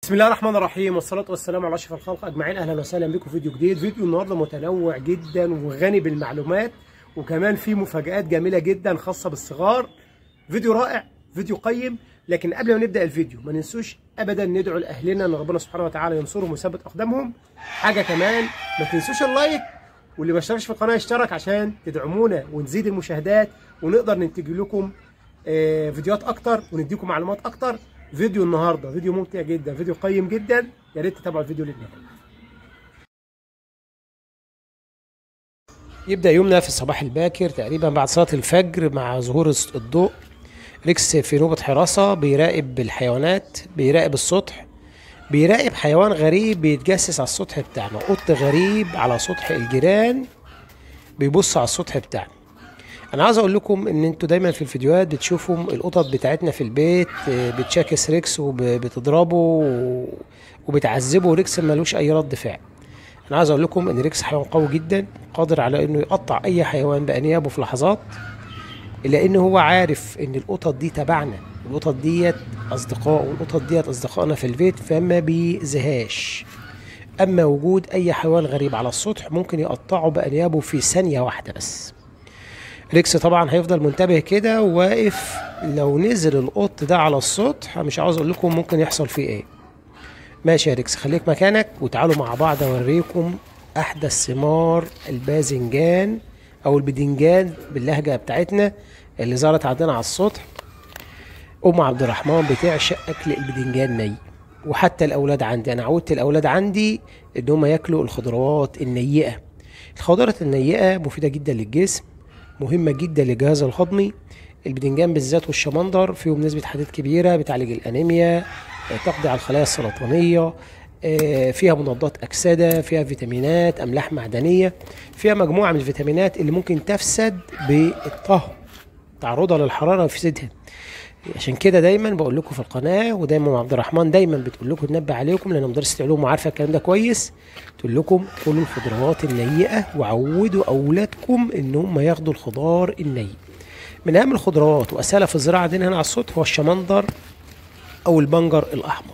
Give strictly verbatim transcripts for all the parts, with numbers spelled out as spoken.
بسم الله الرحمن الرحيم والصلاة والسلام على أشرف الخلق أجمعين. أهلا وسهلا بكم في فيديو جديد. فيديو النهارده متنوع جدا وغني بالمعلومات، وكمان فيه مفاجآت جميلة جدا خاصة بالصغار. فيديو رائع، فيديو قيم. لكن قبل ما نبدأ الفيديو ما ننسوش أبدا ندعو لأهلنا أن ربنا سبحانه وتعالى ينصرهم ويثبت أقدامهم. حاجة كمان ما تنسوش اللايك، واللي ما اشتركش في القناة يشترك عشان تدعمونا ونزيد المشاهدات ونقدر ننتج لكم فيديوهات أكتر ونديكم معلومات أكتر. فيديو النهارده فيديو ممتع جدا، فيديو قيم جدا، يا ريت تتابعوا الفيديو للنهايه. يبدا يومنا في الصباح الباكر تقريبا بعد صلاه الفجر مع ظهور الضوء. ريكس في نوبه حراسه بيراقب الحيوانات، بيراقب السطح، بيراقب حيوان غريب بيتجسس على السطح بتاعنا. قط غريب على سطح الجيران بيبص على السطح بتاعنا. انا عاوز اقول لكم ان انتوا دايما في الفيديوهات بتشوفوا القطط بتاعتنا في البيت بتشاكس ريكس وبتضربه وبتعذبه، وريكس ملوش اي رد فعل. انا عاوز اقول لكم ان ريكس حيوان قوي جدا، قادر على انه يقطع اي حيوان بانيابه في لحظات، الا انه هو عارف ان القطط دي تبعنا، القطط ديت اصدقاء، والقطط ديت اصدقائنا في البيت، فما بيأذيهاش. اما وجود اي حيوان غريب على السطح ممكن يقطعه بانيابه في ثانيه واحده بس. ريكس طبعا هيفضل منتبه كده وواقف. لو نزل القط ده على السطح مش عاوز اقول لكم ممكن يحصل فيه ايه. ماشي يا ريكس، خليك مكانك وتعالوا مع بعض اوريكم احدث ثمار الباذنجان او البدنجان باللهجه بتاعتنا اللي ظهرت عندنا على السطح. ام عبد الرحمن بتعشق اكل البدنجان ني، وحتى الاولاد عندي، انا عودت الاولاد عندي ان هم ياكلوا الخضروات النيئه. الخضروات النيئه مفيده جدا للجسم، مهمة جدا للجهاز الهضمي. البدنجان بالذات والشمندر فيهم نسبة حديد كبيرة، بتعالج الأنيميا، تقضي على الخلايا السرطانية، فيها مضادات أكسدة، فيها فيتامينات، أملاح معدنية، فيها مجموعة من الفيتامينات اللي ممكن تفسد بالطهو، تعرضها للحرارة ويفسدها. عشان كده دايما بقول لكم في القناه، ودايما عبد الرحمن دايما بتقول لكم تنبه عليكم، لان مدرسه علوم وعارفه الكلام ده كويس، تقول لكم كلوا الخضروات النيئه وعودوا اولادكم ان هم ياخدوا الخضار الني. من اهم الخضروات واسهلها في الزراعه عندنا هنا على السطح هو الشمندر او البنجر الاحمر.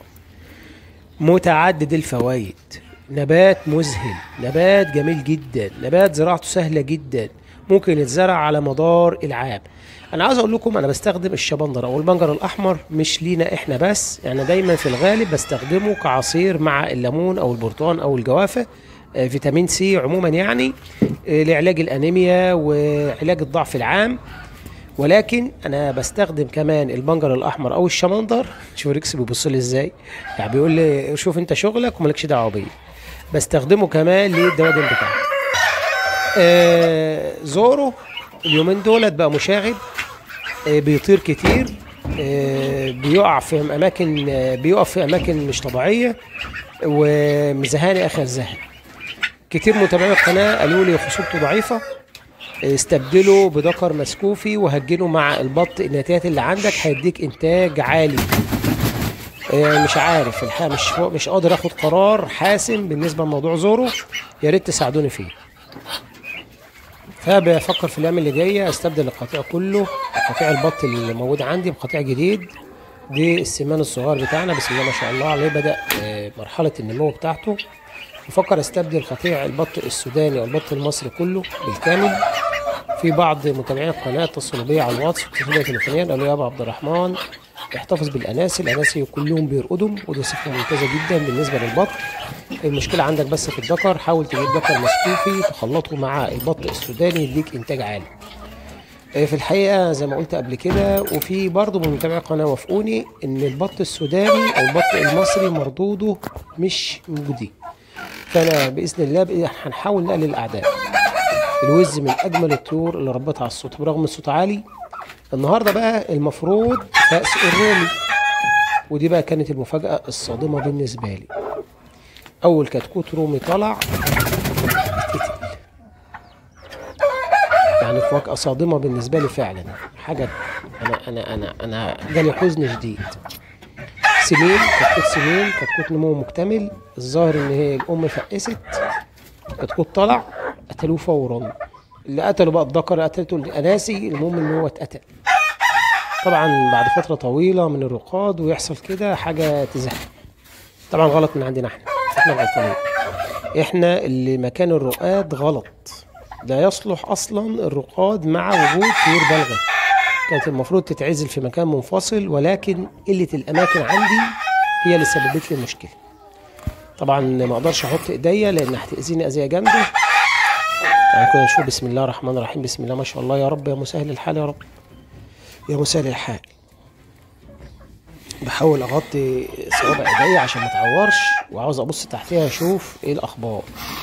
متعدد الفوائد، نبات مذهل، نبات جميل جدا، نبات زراعته سهله جدا، ممكن يتزرع على مدار العام. انا عاوز اقول لكم انا بستخدم الشبندر او البنجر الاحمر مش لينا احنا بس، يعني دايما في الغالب بستخدمه كعصير مع الليمون او البرتقال او الجوافه، آه فيتامين سي عموما، يعني آه لعلاج الانيميا وعلاج الضعف العام. ولكن انا بستخدم كمان البنجر الاحمر او الشمندر. شوف ريكس بيبص لي ازاي، يعني بيقول لي شوف انت شغلك ومالكش دعوه بيا. بستخدمه كمان للدواجن بتاعتي. آه زورو اليومين دولت بقى مشاغب، بيطير كتير، بيقع في اماكن، بيقف في اماكن مش طبيعيه، ومزهاني اخر زهق. كتير متابعين القناه قالوا لي خصوبته ضعيفه، استبدله بذكر مسكوفي وهجنه مع البط، النتايات اللي عندك هيديك انتاج عالي. مش عارف الحقيقه، مش مش قادر اخد قرار حاسم بالنسبه لموضوع زورو، يا ريت تساعدوني فيه. فبفكر في الايام اللي جايه استبدل القطيع كله، قطيع البط اللي موجود عندي بقطيع جديد. دي السمان الصغير بتاعنا بسم الله ما شاء الله عليه، بدا مرحله النمو بتاعته. بفكر استبدل قطيع البط السوداني او البط المصري كله بالكامل. في بعض متابعين القناه اتصلوا بيا على الواتس واتصلوا بيا تليفونيا قالوا يا ابو عبد الرحمن احتفظ بالاناسي، الاناسي كلهم بيرقدوا ودي صفه ممتازه جدا بالنسبه للبط. المشكله عندك بس في الذكر، حاول تجيب ذكر مسكوفي تخلطه مع البط السوداني يديك انتاج عالي. في الحقيقه زي ما قلت قبل كده، وفي برضه من متابعي القناه وافقوني ان البط السوداني او البط المصري مردوده مش موجودين. فانا باذن الله هنحاول نقلل الاعداء. الوز من اجمل الطيور اللي ربيتها على السطح برغم الصوت عالي. النهارده بقى المفروض فأس الرومي، ودي بقى كانت المفاجاه الصادمه بالنسبه لي. اول كتكوت رومي طلع اتقتل، يعني مفاجاه صادمه بالنسبه لي فعلا. حاجه انا انا انا انا جالي حزن شديد. سنين كتكوت، سنين كتكوت نمو مكتمل، الظاهر ان هي الام فقست، كتكوت طلع قتلوه فورا. اللي قتلوا بقى الذكر، قتلته الاناسي، المهم ان هو اتقتل. طبعا بعد فتره طويله من الرقاد ويحصل كده حاجه تزهق. طبعا غلط من عندنا احنا احنا الغلطانين، احنا اللي مكان الرقاد غلط. لا يصلح اصلا الرقاد مع وجود طيور بالغه، كانت المفروض تتعزل في مكان منفصل، ولكن قله الاماكن عندي هي اللي سببت لي المشكله. طبعا ما اقدرش احط ايديا لان هتاذيني اذيه جامده. يعني كنا نشوف بسم الله الرحمن الرحيم، بسم الله ما شاء الله، يا رب يا مسهل الحال، يا رب يا مسهل الحال. بحاول اغطي صوابع ايديا عشان ما تعورش، وعاوز ابص تحتيها اشوف ايه الاخبار.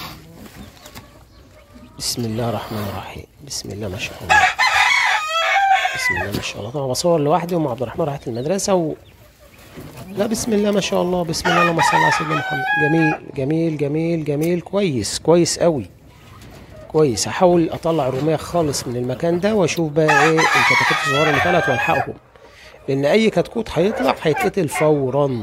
بسم الله الرحمن الرحيم، بسم الله ما شاء الله، بسم الله ما شاء الله. طبعا بصور لوحدي ومع عبد الرحمن راحت المدرسه و... لا بسم الله ما شاء الله، بسم الله اللهم صل على سيدنا محمد. جميل جميل جميل جميل، كويس كويس قوي، كويس. هحاول اطلع الروميه خالص من المكان ده واشوف بقى ايه الكتاكيت الصغيره اللي طلعت والحقهم، لان اي كتكوت هيطلع هيتقتل فورا.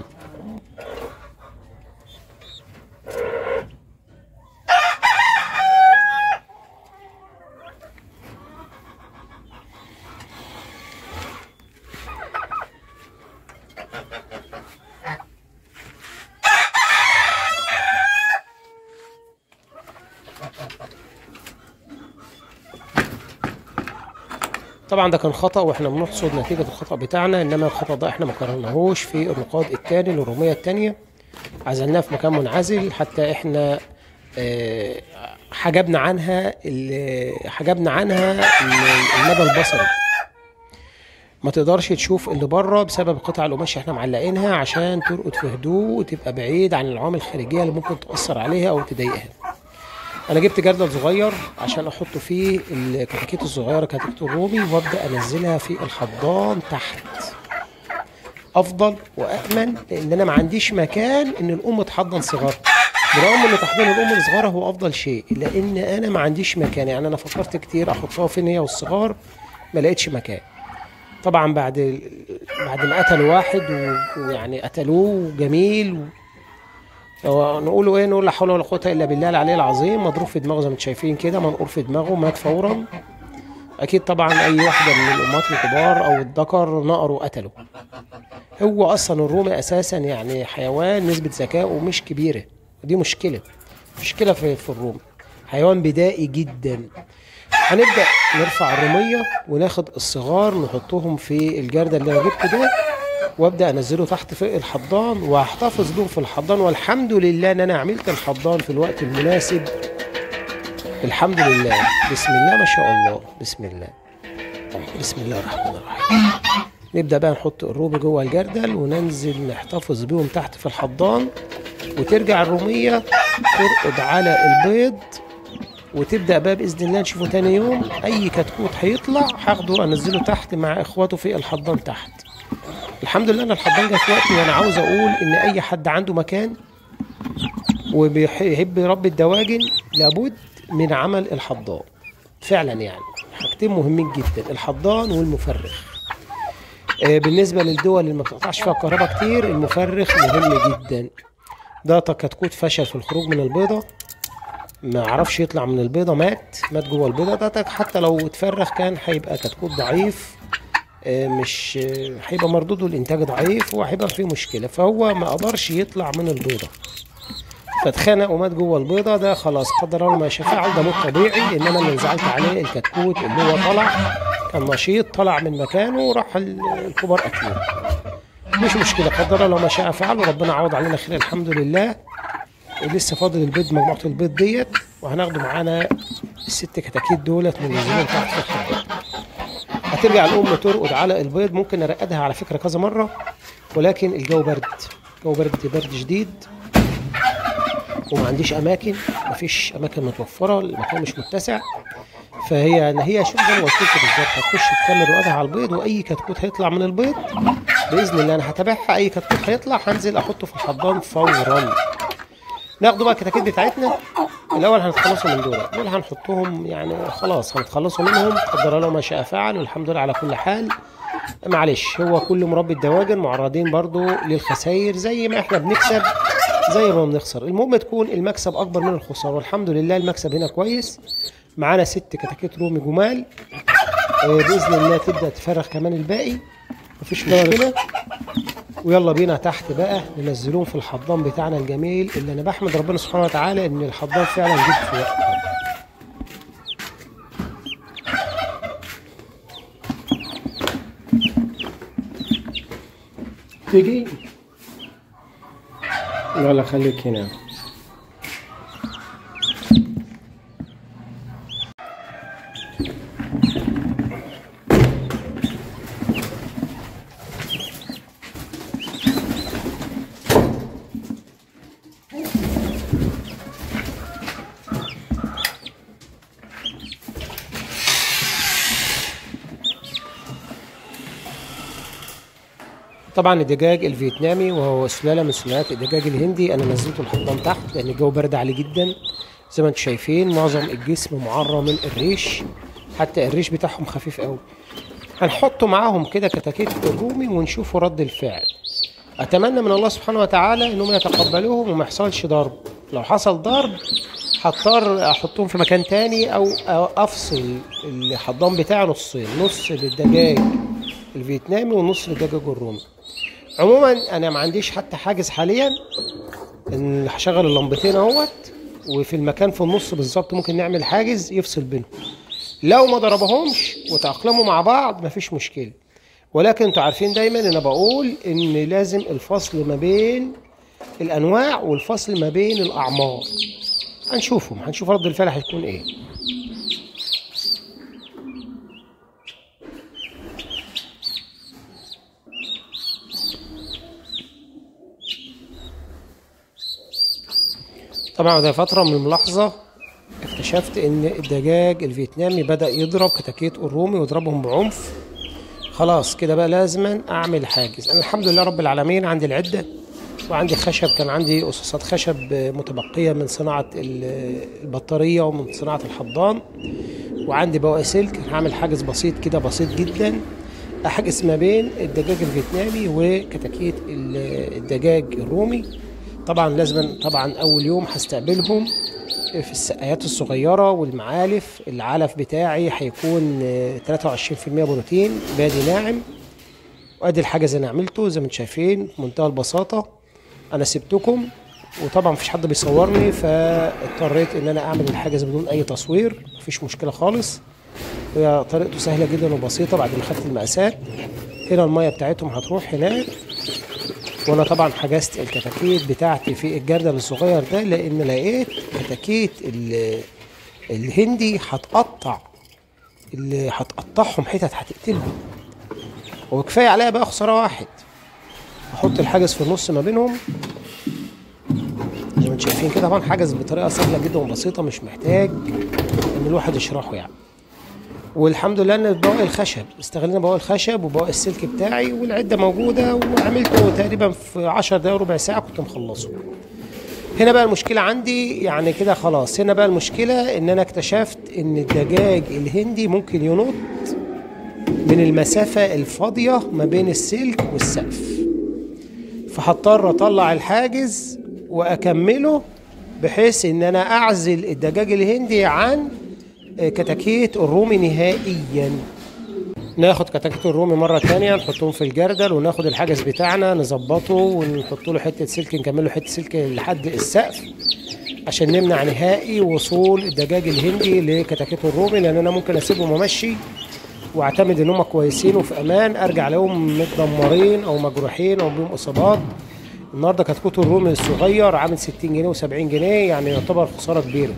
طبعا ده كان خطأ واحنا بنحصد نتيجة الخطأ بتاعنا، انما الخطأ ده احنا ما كررناهوش في الرقاد التاني للرومية التانية. عزلناه في مكان منعزل حتى احنا اه حجبنا عنها حجبنا عنها المدى البصري، ما تقدرش تشوف اللي بره بسبب قطع القماش احنا معلقينها عشان ترقد في هدوء وتبقى بعيد عن العوامل الخارجية اللي ممكن تأثر عليها او تضايقها. انا جبت جردل صغير عشان احط فيه الكتاكيت الصغيره كتاكيت الرومي، وابدا انزلها في الحضان تحت، افضل وامن، لان انا ما عنديش مكان ان الام تحضن صغارها، برغم ان تحضير الام لصغارها هو افضل شيء، لان انا ما عنديش مكان. يعني انا فكرت كتير احطها فين هي والصغار، ما لقيتش مكان. طبعا بعد بعد ما قتلوا واحد ويعني قتلوه جميل و... نقوله ايه، نقول لا حول ولا قوه الا بالله العلي العظيم، مضروب في دماغه زي ما انتم شايفين كده، منقور في دماغه، مات فورا. اكيد طبعا اي واحده من الامهات الكبار او الذكر نقر وقتله. هو اصلا الرومي اساسا يعني حيوان نسبه ذكائه مش كبيره، ودي مشكله مشكله في, في الرومي، حيوان بدائي جدا. هنبدا نرفع الروميه وناخد الصغار نحطهم في الجردل اللي انا جبته ده، وابدا انزله تحت في الحضان واحتفظ بهم في الحضان. والحمد لله ان انا عملت الحضان في الوقت المناسب، الحمد لله. بسم الله ما شاء الله، بسم الله بسم الله الرحمن الرحيم. نبدا بقى نحط الرومي جوه الجردل وننزل نحتفظ بهم تحت في الحضان، وترجع الروميه ترقد على البيض، وتبدا بقى باذن الله نشوفه تاني يوم. اي كتكوت هيطلع هاخده انزله تحت مع اخواته في الحضان تحت. الحمد لله ان الحضان جه في وقتي. وانا عاوز اقول ان اي حد عنده مكان وبيحب يربي الدواجن لابد من عمل الحضان فعلا، يعني حاجتين مهمين جدا، الحضان والمفرخ. آه بالنسبه للدول اللي ما بتقطعش فيها الكهرباء كتير، المفرخ مهم جدا. ده كتكوت فشل في الخروج من البيضه، ما عرفش يطلع من البيضه، مات مات جوه البيضه. ده حتى لو اتفرخ كان هيبقى كتكوت ضعيف، مش هيبقى مردوده الانتاج ضعيف وهيبقى فيه مشكله، فهو ما قدرش يطلع من البيضه، فاتخنق ومات جوه البيضه. ده خلاص قدر الله ما شاء فعل، ده موت طبيعي. انما اللي انزعلت عليه الكتكوت اللي هو طلع كان نشيط، طلع من مكانه وراح الكبار اكلوه، مش مشكله، قدر الله ما شاء فعل، وربنا عوض علينا خير الحمد لله. لسه فاضل البيض، مجموعه البيض ديت، وهناخده معانا الست كتاكيت دولت منزلين تحت في الحضان. هترجع الام ترقد على البيض، ممكن ارقدها على فكره كذا مره، ولكن الجو برد، الجو برد برد شديد، وما عنديش اماكن، مفيش اماكن متوفره، المكان مش متسع. فهي يعني هي شوف زي ما قلت لكم بالظبط، هتخش تكمل رقدها على البيض، واي كتكوت هيطلع من البيض باذن الله انا هتابعها. اي كتكوت هيطلع هنزل احطه في الحضان فورا. ناخدوا بقى الكتاكيت بتاعتنا الاول، هنتخلصوا من دول دول هنحطهم، يعني خلاص هنتخلصوا منهم، قدر الله ما شاء فعل، والحمد لله على كل حال. معلش هو كل مربي الدواجن معرضين برضو للخسائر، زي ما احنا بنكسب زي ما بنخسر، المهم تكون المكسب اكبر من الخساره، والحمد لله المكسب هنا كويس. معانا ست كتاكيت رومي جمال، باذن الله تبدا تفرخ كمان الباقي، مفيش مشكله. ويلا بينا تحت بقى ننزلوهم في الحضان بتاعنا الجميل، اللي انا بحمد ربنا سبحانه وتعالى ان الحضان فعلا جه في وقته. تيجي يلا خليك هنا. طبعا الدجاج الفيتنامي وهو سلاله من سلالات الدجاج الهندي انا نزلته الحضان تحت لان الجو برد عليه جدا. زي ما انتم شايفين معظم الجسم معرى من الريش، حتى الريش بتاعهم خفيف قوي. هنحطه معاهم كده كتاكيت الرومي ونشوفوا رد الفعل. اتمنى من الله سبحانه وتعالى انهم يتقبلوهم وما يحصلش ضرب. لو حصل ضرب هضطر احطهم في مكان تاني او افصل الحضان بتاعي نصين، نص للدجاج الفيتنامي ونص للدجاج الرومي. عموما انا ما عنديش حتى حاجز حاليا، ان هشغل اللمبتين اهوت، وفي المكان في النص بالظبط ممكن نعمل حاجز يفصل بينهم. لو ما ضربهمش وتأقلموا مع بعض مفيش مشكله، ولكن انتوا عارفين دايما انا بقول ان لازم الفصل ما بين الانواع والفصل ما بين الاعمار. هنشوفهم، هنشوف رد الفعل هيكون ايه. طبعا بعد فترة من الملاحظة اكتشفت ان الدجاج الفيتنامي بدأ يضرب كتاكيت الرومي ويضربهم بعنف. خلاص كده بقى لازما اعمل حاجز. انا الحمد لله رب العالمين عندي العدة وعندي خشب، كان عندي قصاصات خشب متبقية من صناعة البطارية ومن صناعة الحضان، وعندي بواقي سلك. هعمل حاجز بسيط كده، بسيط جدا، احجز ما بين الدجاج الفيتنامي وكتاكيت الدجاج الرومي. طبعا لازم طبعا اول يوم هستقبلهم في السقايات الصغيره والمعالف. العلف بتاعي هيكون ثلاثة وعشرين بالمية بروتين بادي ناعم. وادي الحجز اللي انا عملته زي ما انتم شايفين بمنتهى البساطه. انا سبتكم وطبعا مفيش حد بيصورني، فاضطريت ان انا اعمل الحجز بدون اي تصوير، مفيش مشكله خالص. هي طريقته سهله جدا وبسيطه. بعد ما خدت المقاسات هنا الميه بتاعتهم هتروح هناك، وانا طبعا حجزت الكتاكيت بتاعتي في الجردل الصغير ده لان لقيت كتاكيت الهندي هتقطع، اللي هتقطعهم حتت هتقتلهم، وكفايه عليها بقى خساره واحد. احط الحجز في النص ما بينهم زي ما انتم شايفين كده. طبعا حجز بطريقه سهله جدا وبسيطه، مش محتاج ان الواحد يشرحه يعني. والحمد لله ان بواقي الخشب استغلنا بواقي الخشب وبواقي السلك بتاعي والعده موجوده، وعملته تقريبا في عشر دقايق ربع ساعه كنت مخلصه. هنا بقى المشكله عندي يعني كده خلاص. هنا بقى المشكله ان انا اكتشفت ان الدجاج الهندي ممكن ينط من المسافه الفاضيه ما بين السلك والسقف، فهضطر اطلع الحاجز واكمله بحيث ان انا اعزل الدجاج الهندي عن كتاكيت الرومي نهائيا. ناخد كتاكيت الرومي مره تانية نحطهم في الجردل، وناخد الحجز بتاعنا نظبطه ونحط له حته سلك، نكمل له حته سلك لحد السقف عشان نمنع نهائي وصول الدجاج الهندي لكتاكيت الرومي. لان انا ممكن اسيبهم وامشي واعتمد ان هم كويسين وفي امان، ارجع لهم متدمرين او مجروحين او بهم اصابات. النهارده كتكوت الرومي الصغير عامل ستين جنيه وسبعين جنيه، يعني يعتبر خساره كبيره.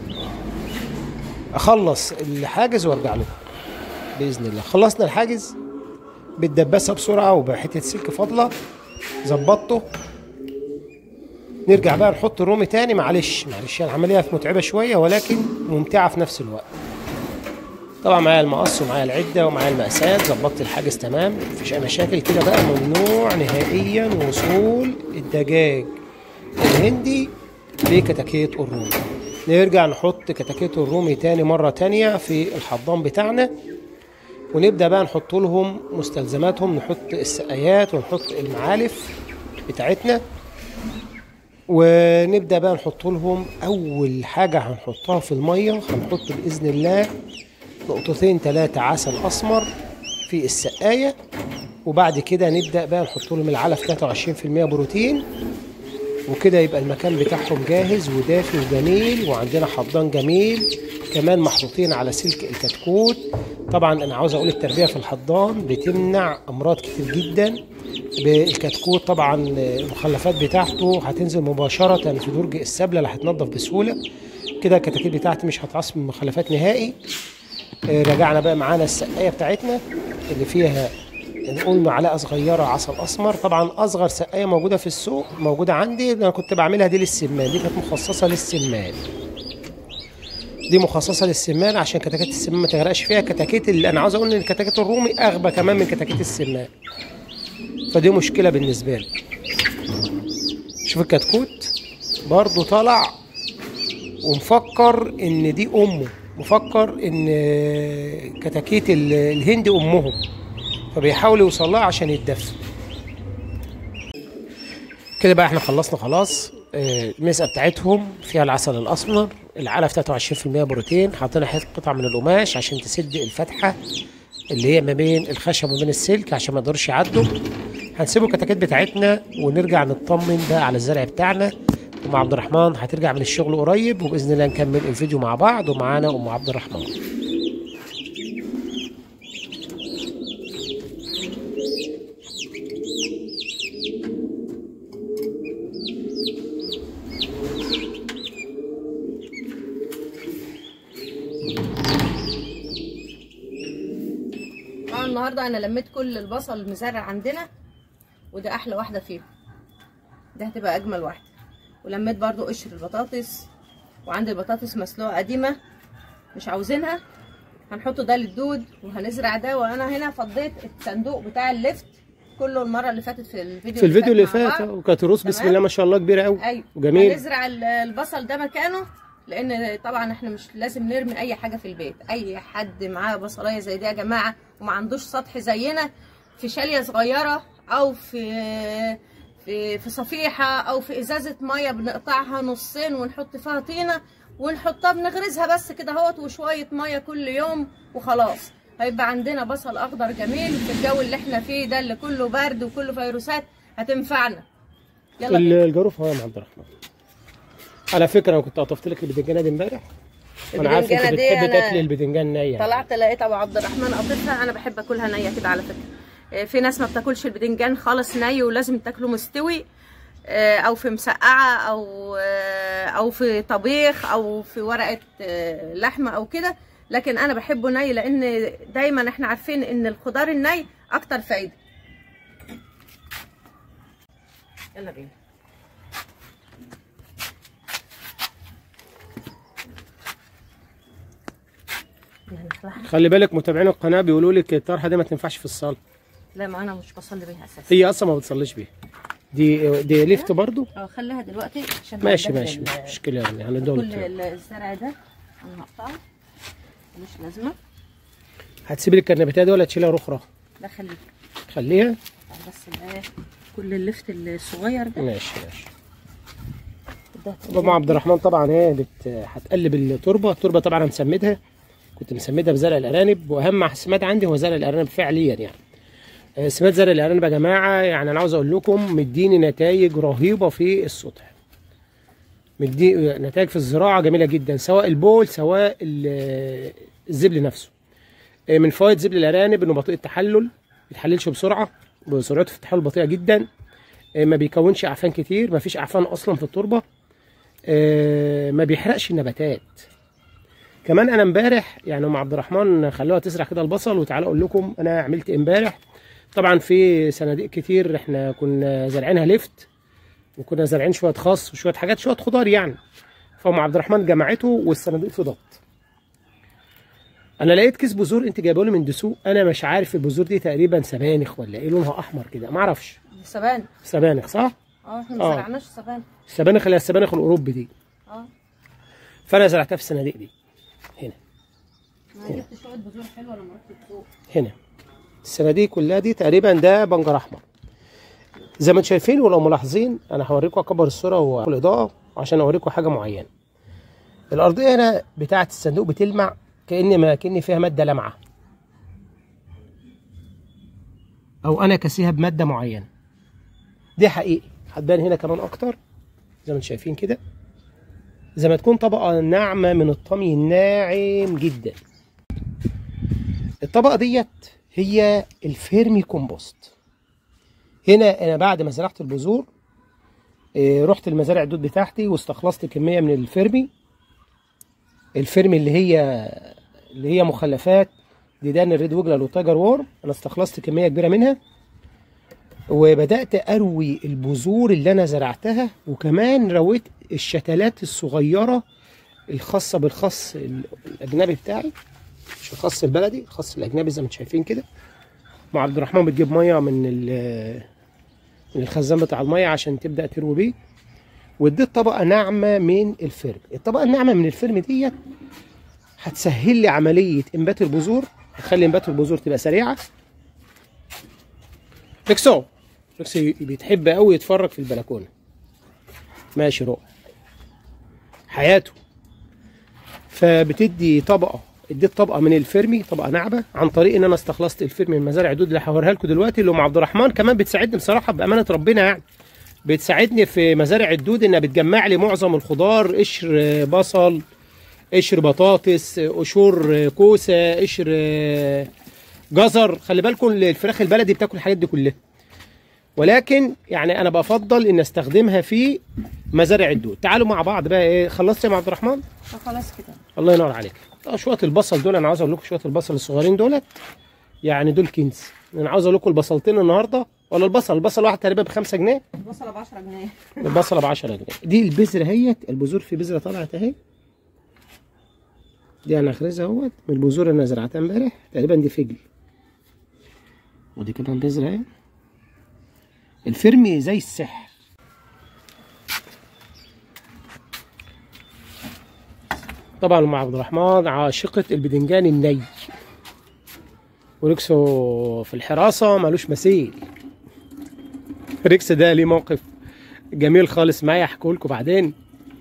اخلص الحاجز وارجع لكم باذن الله. خلصنا الحاجز بالدباسه بسرعه وبحته سلك فاضله ظبطته. نرجع بقى نحط الرومي تاني. معلش معلش العمليه متعبه شويه ولكن ممتعه في نفس الوقت. طبعا معايا المقص ومعايا العده ومعايا المقاسات، ظبطت الحاجز تمام مفيش اي مشاكل. كده بقى ممنوع نهائيا وصول الدجاج الهندي لكتاكيت الرومي. نرجع نحط كتاكيت الرومي تاني مرة تانية في الحضان بتاعنا، ونبدأ بقى نحط لهم مستلزماتهم. نحط السقايات ونحط المعالف بتاعتنا، ونبدأ بقى نحط لهم أول حاجة هنحطها في المية. هنحط بإذن الله نقطتين ثلاثة عسل أسمر في السقاية، وبعد كده نبدا بقى نحط لهم العلف تلاتة وعشرين في المية بروتين، وكده يبقى المكان بتاعهم جاهز ودافي وجميل. وعندنا حضان جميل كمان محطوطين على سلك الكتكوت. طبعا انا عاوز اقول التربيه في الحضان بتمنع امراض كتير جدا. بالكتكوت طبعا المخلفات بتاعته هتنزل مباشره في درج السبله اللي هتنضف بسهوله. كده الكتاكيت بتاعتي مش هتعصب من مخلفات نهائي. رجعنا بقى معانا السقايه بتاعتنا اللي فيها نقول معلقه صغيره عسل اسمر. طبعا اصغر سقايه موجوده في السوق موجوده عندي، انا كنت بعملها دي للسمان، دي كانت مخصصه للسمان، دي مخصصه للسمان عشان كتاكيت السمان ما تغرقش فيها. كتاكيت اللي انا عاوز اقول ان الكتاكيت الرومي اغبى كمان من كتاكيت السمان، فدي مشكله بالنسبه لي. شوف الكتكوت برضو طلع ومفكر ان دي امه، مفكر ان كتاكيت الهند امهم، فبيحاول يوصل لها عشان يتدفى. كده بقى احنا خلصنا خلاص. المسقه بتاعتهم فيها العسل الاسمر، العلف تلاتة وعشرين في المية بروتين، حاطين حته قطعه من القماش عشان تسد الفتحه اللي هي ما بين الخشب وما بين السلك عشان ما يقدرش يعدوا. هنسيبوا الكتاكيت بتاعتنا ونرجع نطمن بقى على الزرع بتاعنا. ام عبد الرحمن هترجع من الشغل قريب، وباذن الله نكمل الفيديو مع بعض. ومعانا ام عبد الرحمن. النهارده انا لميت كل البصل المزرع عندنا، وده احلى واحده فيهم، ده هتبقى اجمل واحده. ولميت برضو قشر البطاطس، وعندي البطاطس مسلوقه قديمه مش عاوزينها، هنحطه ده للدود وهنزرع ده. وانا هنا فضيت الصندوق بتاع اللفت كله المره اللي فاتت في الفيديو في الفيديو اللي فات، وكانت رؤوس بسم الله ما شاء الله كبيره قوي. ايوه وجميل. هنزرع البصل ده مكانه، لان طبعا احنا مش لازم نرمي اي حاجه في البيت. اي حد معاه بصلايه زي دي يا جماعه وما عندوش سطح زينا، في شاليه صغيره او في في في صفيحه او في ازازه ميه بنقطعها نصين ونحط فيها طينه ونحطها بنغرزها بس كده اهوت وشويه ميه كل يوم وخلاص، هيبقى عندنا بصل اخضر جميل في الجو اللي احنا فيه ده اللي كله برد وكله فيروسات، هتنفعنا. يلا الجاروف اهو يا عبد الرحمن. على فكره انا كنت قطفت لك البتنجانه دي امبارح، وانا عارف انت بتحب تاكلي البتنجان نيه. طلعت لقيت ابو عبد الرحمن قطفها، انا بحب اكلها نيه كده على فكره. في ناس ما بتاكلش البتنجان خالص ني ولازم تاكله مستوي، او في مسقعه او او في طبيخ او في ورقه لحمه او كده، لكن انا بحبه ني لان دايما احنا عارفين ان الخضار الني اكتر فايده. يلا بينا. خلي بالك متابعين القناه بيقولوا لك الطرحه دي ما تنفعش في الصلاه. لا ما انا مش بصلي بيها اساسا، هي اصلا ما بتصليش بيها. دي دي ليفت برضو. اه خليها دلوقتي عشان ماشي ماشي مش مشكله يعني هندول. كل الزرع ده انا هقطعه مش لازمه. هتسيبي لي الكرنبيتات دي ولا تشيلها رخره؟ لا خليها خليها بس كل اللفت الصغير ده. ماشي ماشي. ام عبد الرحمن طبعا هي بت... هتقلب التربه. التربه طبعا انا مسمدها، كنت مسمدها بزرع الارانب، واهم سماد عندي هو زرع الارانب فعليا يعني. سماد زرع الارانب يا جماعه يعني انا عاوز اقول لكم مديني نتائج رهيبه في السطح، مدي نتائج في الزراعه جميله جدا، سواء البول سواء الزبل نفسه. من فوائد زبل الارانب انه بطيء التحلل، ما بيتحللش بسرعه، سرعته في التحلل بطيئه جدا، ما بيكونش اعفان كتير، ما فيش اعفان اصلا في التربه، ما بيحرقش النباتات. كمان انا امبارح يعني ام عبد الرحمن خلوها تزرع كده البصل، وتعالى اقول لكم انا عملت امبارح. طبعا في صناديق كتير احنا كنا زارعينها لفت، وكنا زارعين شويه خس وشويه حاجات شويه خضار يعني، فام عبد الرحمن جمعته والصناديق فضت. انا لقيت كيس بذور انت جايبه لي من دسوق، انا مش عارف البذور دي تقريبا سبانخ ولا ايه، لونها احمر كده ما اعرفش. سبانخ. سبانخ صح؟ اه احنا ما زرعناش سبانخ. السبانخ اللي هي السبانخ الاوروبي دي. اه فانا زرعتها في الصناديق دي هنا. انا جبت شويه بذور حلوه لما رحت السوق. هنا الصناديق كلها دي تقريبا ده بنجر احمر زي ما انتم شايفين. ولو ملاحظين انا هوريكم اكبر الصوره والاضاءه عشان اوريكم حاجه معينه. الارضيه هنا بتاعه الصندوق بتلمع كأن ما كأن فيها ماده لامعه. او انا كاسيها بماده معينه. دي حقيقي هتبان هنا كمان اكتر زي ما انتم شايفين كده، زي ما تكون طبقه ناعمه من الطمي الناعم جدا. الطبقه ديت هي الفيرمي كومبوست. هنا انا بعد ما زرعت البذور رحت المزارع الدود بتاعتي واستخلصت كميه من الفيرمي. الفيرمي اللي هي اللي هي مخلفات ديدان الريد ويجلر والتايجر وورم، انا استخلصت كميه كبيره منها وبدات اروي البذور اللي انا زرعتها، وكمان رويت الشتلات الصغيره الخاصه بالخص الاجنبي بتاعي، مش الخص البلدي، الخص الاجنبي زي ما انتم شايفين كده. مع عبد الرحمن بتجيب ميه من من الخزان بتاع الميه عشان تبدا تروي بيه. واديت طبقه ناعمه من الفيرم. الطبقه الناعمه من الفيرم ديت هتسهل لي عمليه انبات البذور، هتخلي انبات البذور تبقى سريعه. ريكسو ريكسو بيتحب قوي يتفرج في البلكونه. ماشي روح حياته. فبتدي طبقه، اديت طبقه من الفيرمي، طبقه ناعمه، عن طريق ان انا استخلصت الفيرمي من مزارع الدود اللي هوريها لكم دلوقتي، اللي ام عبد الرحمن كمان بتساعدني بصراحه بامانه ربنا، يعني بتساعدني في مزارع الدود انها بتجمع لي معظم الخضار، قشر بصل، قشر بطاطس، قشور كوسه، قشر جزر. خلي بالكم الفراخ البلدي بتاكل الحاجات دي كلها، ولكن يعني انا بفضل ان استخدمها في مزارع الدود. تعالوا مع بعض بقى. ايه خلصت يا عبد الرحمن؟ خلاص كده. الله ينور عليك. اه شويه البصل دول انا عاوز اقول لكم، شويه البصل الصغيرين دولت يعني دول كنز. انا عاوز اقول لكم البصلتين النهارده، ولا البصل البصل واحد تقريبا ب خمسة جنيه، البصله ب عشرة جنيه، البصله ب عشرة جنيه. دي البذره اهيت، البذور في بذره طلعت اهي، دي انا اخرزها اهوت من البذور اللي انا زرعتها امبارح تقريبا، دي فجل، ودي كمان بذره اهي. الفيرمي زي السحر. طبعا ام عبد الرحمن عاشقه البدنجان الني، وريكسو في الحراسه مالوش مثيل. ريكس ده ليه موقف جميل خالص معايا هحكيه لكم بعدين.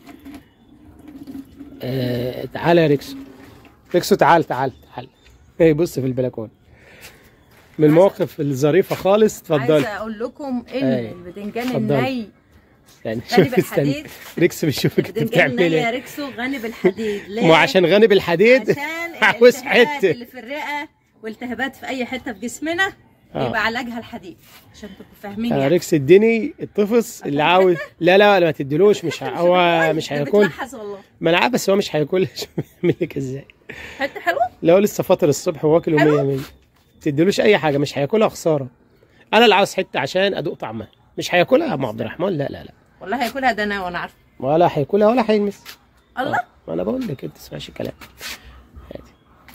آه تعالى يا ريكسو، ريكسو تعال تعال تعال. ايه بص في البلكونه من المواقف الظريفه خالص. اتفضلي. عايزه اقول لكم ان أيه. البدنجان اتفضلي. الني يعني غني شوف استنى بالحديد. ريكس بيشوفك انت البدنجان بتعمل الني يا ايه. ريكسو غني بالحديد. ليه؟ ما عشان غني بالحديد عشان عاوز الالتهابات حته. اللي في الرئه والتهابات في اي حته في جسمنا آه. يبقى علاجها الحديد، عشان تبقوا فاهمين. آه يعني ريكس اديني الطفص اللي عاوز. لا لا ما تديلوش، مش ه- هو مش ده هياكل. بتلحس والله. ما انا عارف بس هو مش هياكل. يعمل لك ازاي؟ حته حلوه. لو لسه فاطر الصبح واكل مية مية، تديلوش اي حاجه مش هياكلها، خساره. انا اللي عاوز حته عشان ادوق طعمها. مش هياكلها يا ام عبد الرحمن، لا لا لا، والله هياكلها ده انا وانا عارفه. ولا هياكلها ولا هيلمس. الله. ما انا بقول لك انت تسمعش الكلام. عادي.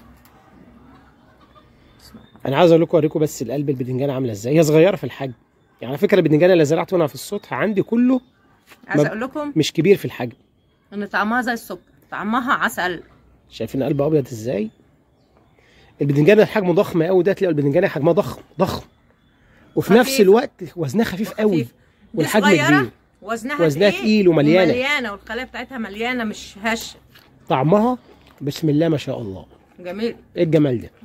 انا عاوز اقول لكم اوريكم بس القلب البدنجان عامله ازاي. هي صغيره في الحجم، يعني على فكره البدنجان اللي زرعته هنا في السطح عندي كله عايزه ما- اقول لكم مش كبير في الحجم. ان طعمها زي السكر، طعمها عسل. شايفين قلب ابيض ازاي؟ البدنجان اللي حجمه ضخم قوي ده تلاقوا البدنجان حجمها ضخم ضخم، وفي خفيف. نفس الوقت وزنها خفيف قوي خفيف. دي والحجم صغيرة، كبير. وزنها وزنها تقيل تقيل ومليانة. ومليانه والخلايا بتاعتها مليانه مش هشه. طعمها بسم الله ما شاء الله. جميل. ايه الجمال ده؟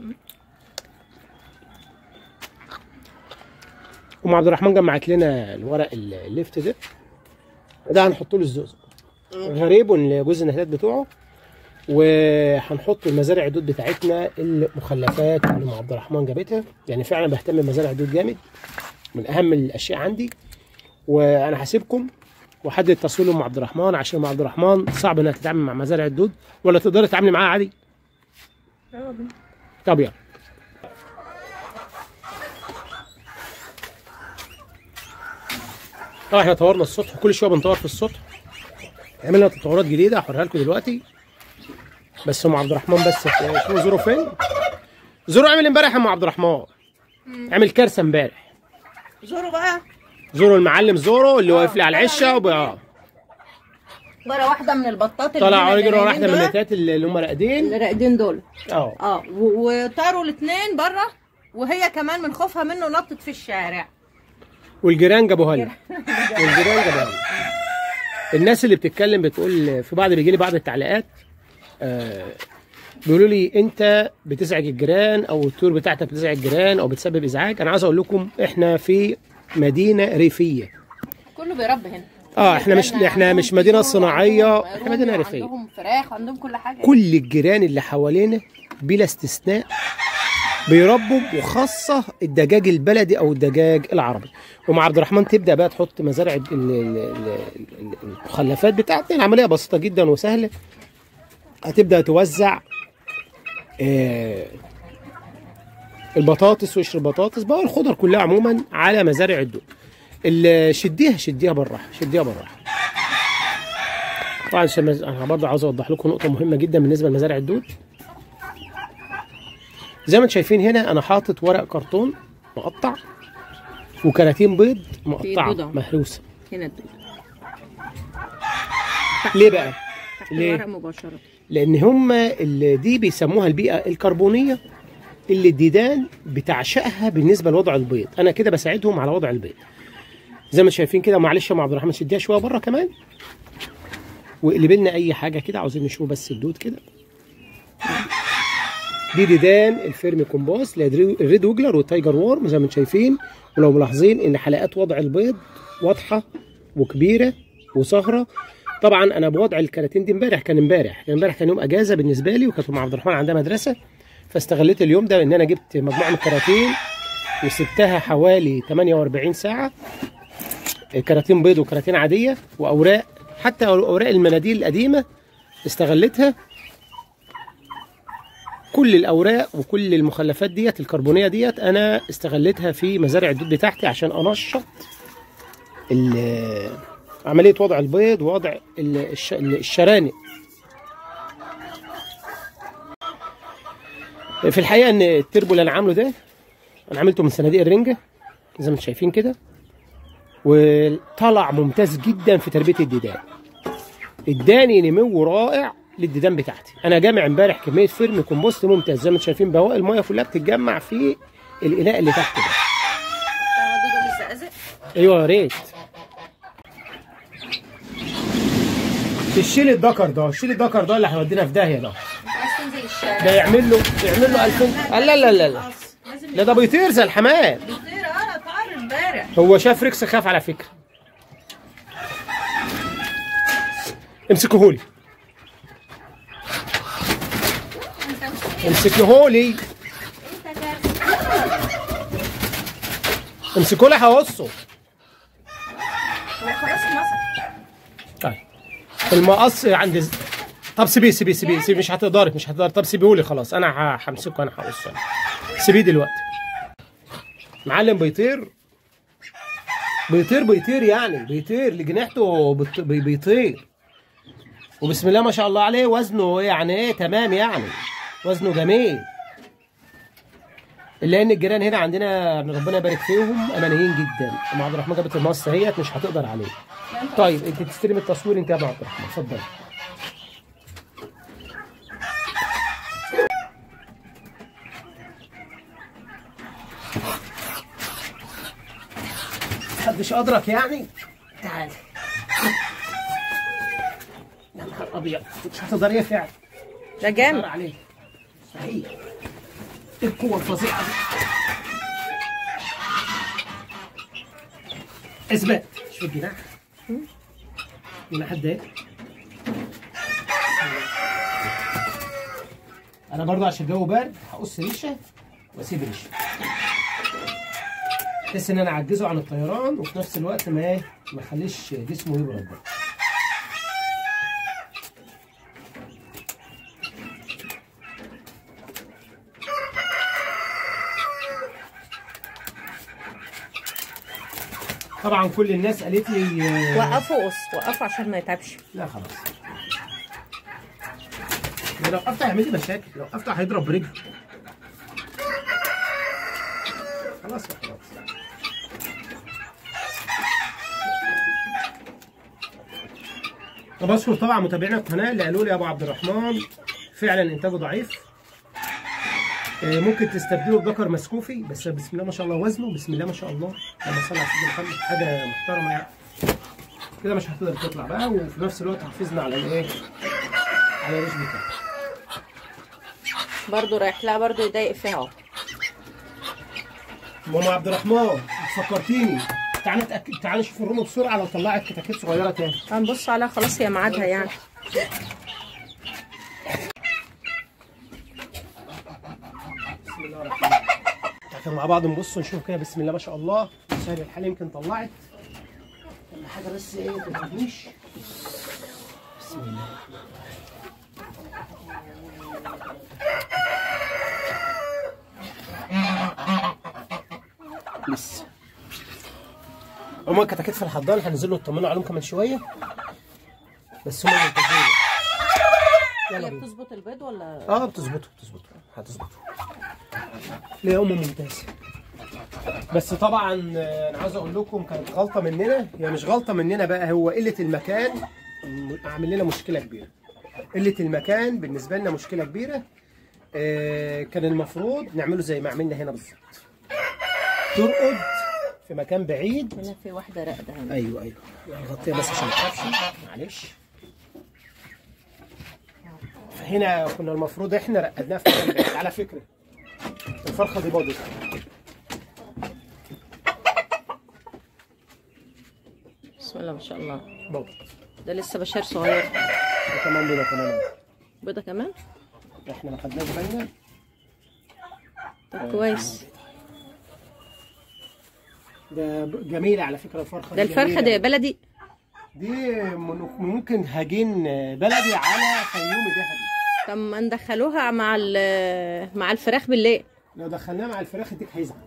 ام عبد الرحمن جمعت لنا الورق الليفت ده، ده هنحط له الزقزق غريب والجزء النهايات بتوعه، وهنحط المزارع الدود بتاعتنا المخلفات اللي ام عبد الرحمن جابتها. يعني فعلا بهتم بمزارع الدود جامد، من اهم الاشياء عندي. وانا هسيبكم وحدد تصوير ام عبد الرحمن، عشان ام عبد الرحمن صعب انها تتعامل مع مزارع الدود، ولا تقدري تتعاملي معاها عادي؟ طب يلا. طبعا احنا طورنا السطح، كل شويه بنطور في السطح، عملنا تطورات جديده هوريها لكم دلوقتي. بس ام عبد الرحمن بس شوفوا زورو فين. زورو عمل امبارح يا ام عبد الرحمن، عمل كارثه امبارح. زورو بقى، زورو المعلم زورو اللي واقف لي على العشه وبقى بره واحده من البطات اللي طلع هنا راجل اللي واحده من دول، النتات اللي هم راقدين. اللي راقدين دول. اه اه و- وطاروا الاثنين بره، وهي كمان من خوفها منه نطت في الشارع. والجيران جابوها لي. والجيران جابوها لي. الناس اللي بتتكلم بتقول، في بعض بيجي لي بعض التعليقات، آه بيقولوا لي انت بتزعج الجيران او الطيور بتاعتك بتزعج الجيران او بتسبب ازعاج. انا عايز اقول لكم احنا في مدينه ريفيه، كله بيربي هنا. اه احنا مش احنا مش مدينه صناعيه، احنا مدينه ريفيه. عندهم فراخ، عندهم كل حاجه. كل الجيران اللي حوالينا بلا استثناء بيربوا، وخاصه الدجاج البلدي او الدجاج العربي. ومع عبد الرحمن تبدا بقى تحط مزارع ال- ال- ال- المخلفات بتاعتنا. العمليه بسيطه جدا وسهله. هتبدا توزع آه البطاطس وقشر البطاطس بقى الخضر كلها عموما على مزارع الدود. ال- شديها شديها بالراحه، شديها بالراحه. طبعا عشان مز- انا برضه عاوز اوضح لكم نقطه مهمه جدا بالنسبه لمزارع الدود. زي ما انتم شايفين هنا انا حاطط ورق كرتون مقطع وكراتين بيض مقطعه الدودة. مهروسه. هنا الدود ليه بقى؟ تحت ليه؟ الورق مباشره. لان هم اللي دي بيسموها البيئه الكربونيه اللي الديدان بتعشقها بالنسبه لوضع البيض. انا كده بساعدهم على وضع البيض زي ما شايفين كده. معلش يا ام عبد الرحمن شديها شويه بره كمان، واقلب لنا اي حاجه كده عاوزين نشوف بس الدود كده. دي ديدان الفيرمي كومبوست الريد ويجلر والتايجر وورم زي ما انتم شايفين. ولو ملاحظين ان حلقات وضع البيض واضحه وكبيره وصهره. طبعا انا بوضع الكراتين دي امبارح، كان امبارح كان امبارح كان يوم اجازه بالنسبه لي، وكانت ام عبد الرحمن عندها مدرسه، فاستغليت اليوم ده ان انا جبت مجموعه من الكراتين وسبتها حوالي ثمانية وأربعين ساعه. كراتين بيض وكراتين عاديه واوراق، حتى اوراق المناديل القديمه استغلتها. كل الاوراق وكل المخلفات ديت الكربونيه ديت انا استغلتها في مزارع الدود بتاعتي عشان انشط عمليه وضع البيض ووضع الش- الشرانق. في الحقيقه ان التربو اللي انا عامله ده انا عملته من صناديق الرنجه زي ما انتم شايفين كده، وطلع ممتاز جدا في تربيه الديدان. اداني نمو رائع للديدان بتاعتي. انا جامع امبارح كميه فيرمي كومبوست ممتاز زي ما انتم شايفين. بواقي الميه كلها بتتجمع في الاناء اللي تحت ده. ده بالزقازق. ايوه يا ريت تشيل الدكر ده، شيل الدكر ده اللي هيودينا في داهيه ده. عايز تنزل الشارع. ده يعمل له يعمل له ألفين. لا لا لا لا لا ده بيطير زي الحمام. بيطير. انا طار امبارح. هو شاف ريكس خاف على فكره. امسكوهولي امسكوهولي امسكوا لي هوصه. هو خلاص مسك. طيب المقص عند ز- طب سيبيه سيبيه سيبيه سيبيه مش هتقدري مش هتقدري. طب سيبيهولي خلاص انا ه- همسكه انا هقصه. سيبيه دلوقتي. معلم بيطير بيطير بيطير يعني بيطير لجناحته بت- بي- بيطير. وبسم الله ما شاء الله عليه وزنه يعني ايه تمام يعني وزنه جميل. الا ان الجيران هنا عندنا ربنا يبارك فيهم امانيين جدا. ام عبد الرحمن جابت المص اهيت مش هتقدر عليه. طيب انت تستلم التصوير انت يا ابو عبد الرحمن اتفضل. محدش ادرك يعني. تعال يا نهار ابيض مش هتقدر ايه فعلا. ده جامد عليه صحيح. ايه القوه الفظيعه دي. اثبات شوف الجناح الجناح قد ايه. انا برضه عشان الجو بارد هقص ريشه واسيب ريشه بحيث ان انا اعجزه عن الطيران وفي نفس الوقت ما ايه ما اخليش جسمه يبرد. طبعا كل الناس قالت لي آه، وقفوا قص وقفوا عشان ما يتعبش. لا خلاص. ده لو قفت هيعمل لي مشاكل، لو قفت هيضرب برجله. خلاص خلاص. طب اشكر طبعا متابعينا القناه اللي قالوا لي يا ابو عبد الرحمن فعلا انتاجه ضعيف. آه، ممكن تستبدله بذكر مسكوفي بس بسم الله ما شاء الله وزنه بسم الله ما شاء الله لما صلى على سيدنا محمد حاجه محترمه يعني. كده مش هتقدر تطلع بقى وفي نفس الوقت حافظنا على الايه؟ على الريش بتاعه. برضو رايح لها برضو يضايق فيها اهو. ماما عبد الرحمن فكرتيني، تعالى نتاكد، تعالى نشوف الرومي بسرعه لو طلعت كتاكيت صغيره تاني. هنبص عليها خلاص، هي ميعادها يعني. بسم الله الرحمن الرحيم. تعالوا مع بعض نبص ونشوف كده. بسم الله ما شاء الله، سهل الحال يمكن طلعت ولا حاجه، بس ايه ما تتعبنيش. بسم الله لسه هما الكتاكيت في الحضانه، هننزل له نطمنوا عليهم كمان شويه، بس هما منتظرين. هي بتظبط البيض ولا؟ اه بتظبطه بتظبطه هتظبطه. ليه يا ام ممتازه. بس طبعا انا عاوز اقول لكم كانت غلطه مننا، هي مش غلطه مننا بقى، هو قله المكان عامل لنا مشكله كبيره. قله المكان بالنسبه لنا مشكله كبيره. آه كان المفروض نعمله زي ما عملنا هنا بالظبط، ترقد في مكان بعيد. هنا في واحده راقده هنا. ايوه ايوه نغطيها بس عشان ما تخافش، معلش. فهنا كنا المفروض احنا رقدناها في مكان بعيد. على فكره الفرخه دي باضت. بسم الله ما شاء الله. باضت. ده لسه بشار صغير. ده كمان بيضه كمان. بيضه كمان؟ احنا ما خدناش بالنا. طب كويس. ده جميله على فكره الفرخه. ده الفرخه دي بلدي؟ دي ممكن هجين بلدي على فيومي ذهبي. طب ما ندخلوها مع مع الفراخ بالليل. لو دخلناها مع الفراخ الديك هيزعل.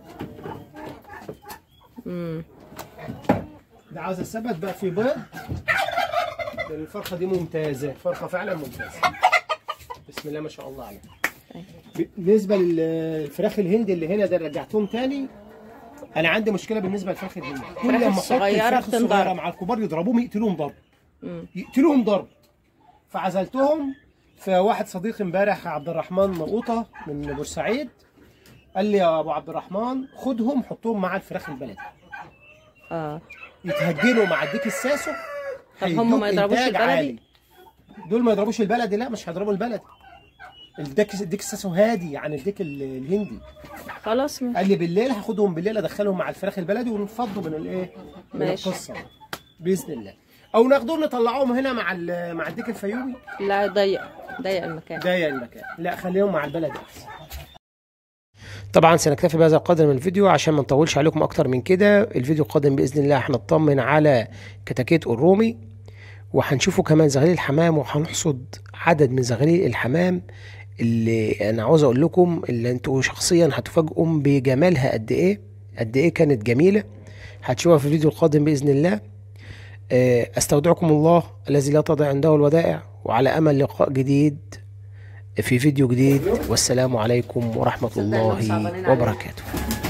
امم ده عاوز الثبت بقى في بيض. الفرخه دي ممتازه، فرخه فعلا ممتازه. بسم الله ما شاء الله عليها. بالنسبه للفراخ الهندي اللي هنا ده رجعتهم تاني. انا عندي مشكله بالنسبه للفراخ الهندي، كل لما احط الفراخ الصغيره مع الكبار يضربوهم يقتلوهم ضرب. يقتلوهم ضرب. فعزلتهم. فواحد صديقي امبارح عبد الرحمن مرقوطه من بورسعيد قال لي يا ابو عبد الرحمن خدهم حطهم مع الفراخ البلدي. اه يتهجنوا مع الديك الساسو. طب هم ما يضربوش البلدي؟ عالي. دول ما يضربوش البلدي؟ لا مش هيضربوا البلدي. الديك الديك الساسو هادي عن الديك الهندي. خلاص ماشي. قال لي بالليل هاخدهم بالليل ادخلهم مع الفراخ البلدي ونفضوا من الايه؟ من القصه باذن الله. او ناخدهم نطلعوهم هنا مع مع الديك الفيومي. لا ضيق ضيق المكان. ضيق المكان، لا خليهم مع البلدي احسن. طبعا سنكتفي بهذا القدر من الفيديو عشان ما نطولش عليكم اكتر من كده. الفيديو القادم باذن الله هنطمن على كتاكيت الرومي، وهنشوفوا كمان زغاليل الحمام، وهنحصد عدد من زغاليل الحمام اللي انا عاوز اقول لكم اللي انتوا شخصيا هتفاجئوا بجمالها قد ايه قد ايه كانت جميله. هتشوفها في الفيديو القادم باذن الله. استودعكم الله الذي لا تضيع عنده الودائع، وعلى امل لقاء جديد في فيديو جديد، والسلام عليكم ورحمه الله وبركاته.